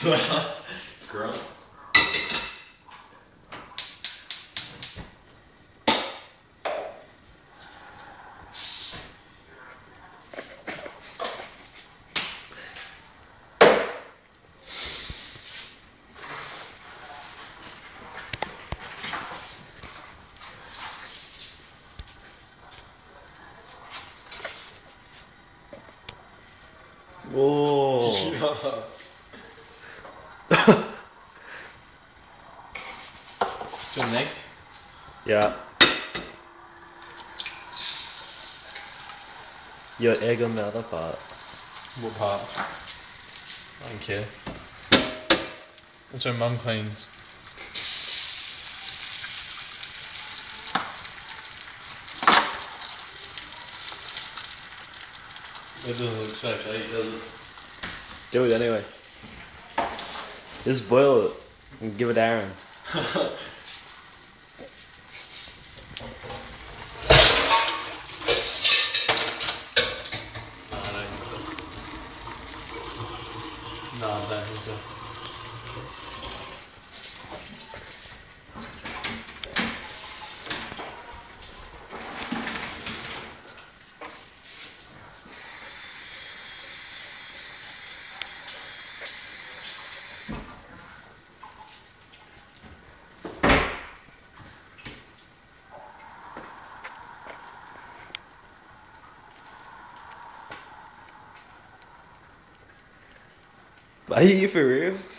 Grunt. Whoa. Do you want an egg? Yeah. Your egg on the other part. What part? I don't care. That's where Mum cleans. It doesn't look safe to eat, does it? Do it anyway. Just boil it and give it Aaron. No, I don't think so. No, I don't think so. Are you for real?